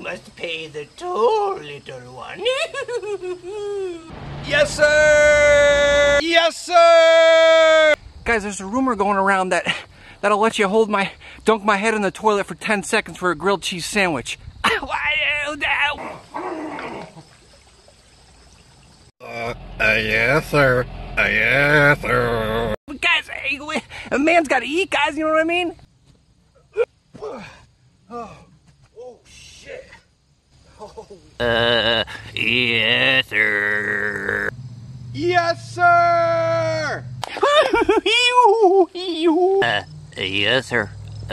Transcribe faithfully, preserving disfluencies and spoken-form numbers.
must pay the toll, little one. Yes, sir! Yes, sir! Guys, there's a rumor going around that that'll let you hold my, dunk my head in the toilet for ten seconds for a grilled cheese sandwich. Uh, uh, yes, sir. Uh, yes, sir. Guys, hey, a man's got to eat, guys. You know what I mean? Oh, oh shit. Oh. Uh, yes, sir. Yes, sir! Uh, yes, sir.